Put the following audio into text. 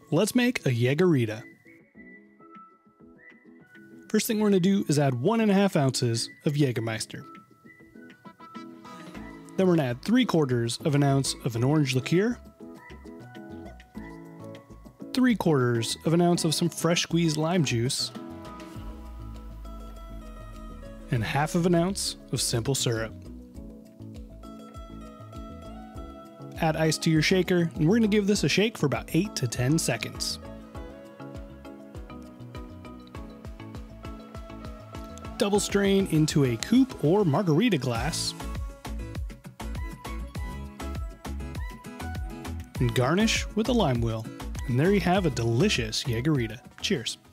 Let's make a Jägerrita. First thing we're going to do is add 1.5 ounces of Jägermeister. Then we're going to add 3/4 of an ounce of an orange liqueur, 3/4 of an ounce of some fresh squeezed lime juice, and 1/2 of an ounce of simple syrup. Add ice to your shaker, and we're going to give this a shake for about 8 to 10 seconds. Double strain into a coupe or margarita glass, and garnish with a lime wheel. And there you have a delicious Jägerrita. Cheers.